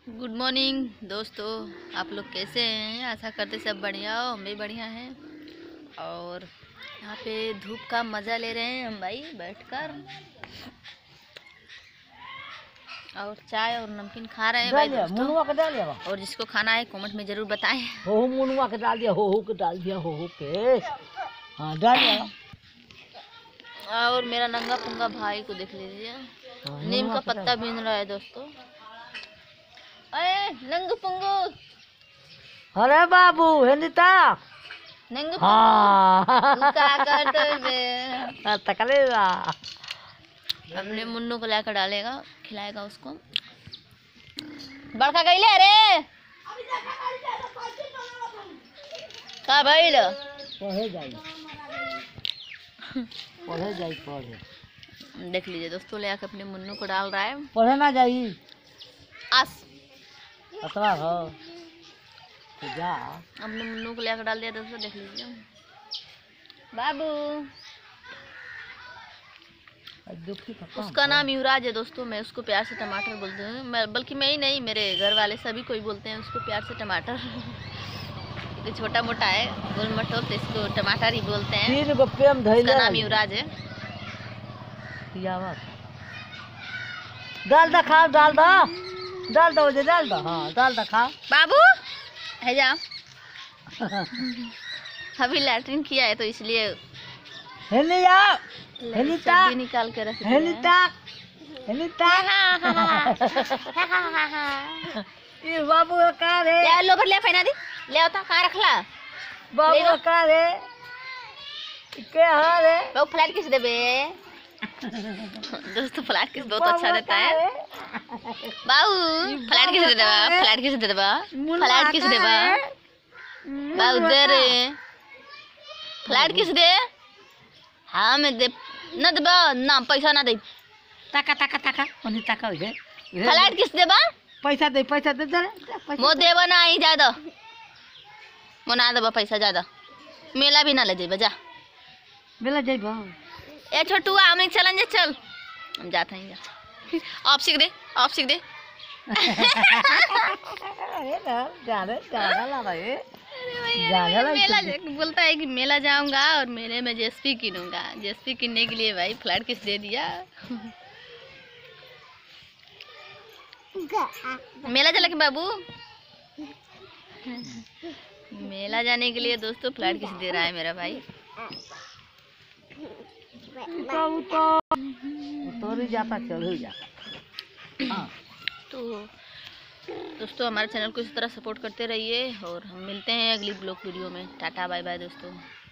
Good morning दोस्तों, आप लोग कैसे हैं? आशा करते सब बढ़िया हो, हम भी बढ़िया हैं। और यहाँ पे धूप का मज़ा ले रहे हैं हम भाई बैठकर, और चाय और नमकीन खा रहे हैं भाई दोस्तों। और जिसको खाना है कमेंट में ज़रूर बताएं। हो मुनुआ के डाल दिया, हो के डाल दिया, हो के हाँ डाल दिया। और मेरा नंगा पुंगा भाई को देख लीजिए, नीम का पत्ता बीन रहा है दोस्तों। अरे नंगू पुंगू, अरे बाबू हेनिता नंगू हाँ पुंगू क्या करते तकलेगा। अपने मुन्नू को लाकर डालेगा, खिलाएगा उसको। बड़का गईले अरे का भइल? पढ़े जाई पढ़े जाई पढ़े। देख लीजिए दोस्तों, ले आके अपने मुन्नू को डाल रहा है। पढ़े ना जाई आस अतरा हो तो जा। अपने मुन्नू को ले आकर डाल दिया दोस्तों, देख लीजिए। बाबू, उसका नाम युवराज है दोस्तों। मैं उसको प्यार से टमाटर बोलती हूँ, बल्कि मैं ही नहीं, मेरे घर वाले सभी कोई बोलते हैं उसको प्यार से टमाटर। तो छोटा मोटा है गोल मटोल, तो इसको टमाटर ही बोलते हैं। उसका नाम युवराज है। डाल दा खाओ, डाल दो डाल दो जे डाल दो, हाँ डाल दा खाओ। बाबू है जा। अभी लैट्रिन किया है तो इसलिए चड्डी निकाल के रख दिया है। ये बाबू का रे, ले लोभर ले पहना दी, ले आता कहाँ रखला बाबू का रे के हाँ रे। बाबू फ्लैट किस देबे? दोस्तों फ्लैट किस बहुत अच्छा देता है। बाबू फ्लैट किस दे देबा? फ्लैट किस दे देबा? फ्लैट किस देबा? बाबू दे रे, फ्लैट किस दे? हाँ मैं दे न देबा ना, पैसा ना दे। टाका टाका टाका ओनी टाका हो जाए। फ्लैट किस देबा? पैसा दे दे मो देबा ना ही ज्यादा, मो ना देबा पैसा ज्यादा। मेला भी ना ले जेबा, जा मेला जाइबा। ए छोटू हमने चलन जे, चल हम जाते हैं। जा आप सीख दे, आप सीख दे। अरे ना जाने जाना ला रहे मेला बोलता है कि मेला जाऊंगा और मेले में जेएसपी किनूंगा। जेएसपी किनने के लिए भाई फ्लैट किस दे दिया। मेला चला के बाबू, मेला जाने के लिए दोस्तों फ्लैट किस दे रहा है मेरा भाई। तो जाता चल जाता। हाँ तो दोस्तों हमारे चैनल को इस तरह सपोर्ट करते रहिए, और हम मिलते हैं अगली ब्लॉग वीडियो में। टाटा बाय बाय दोस्तों।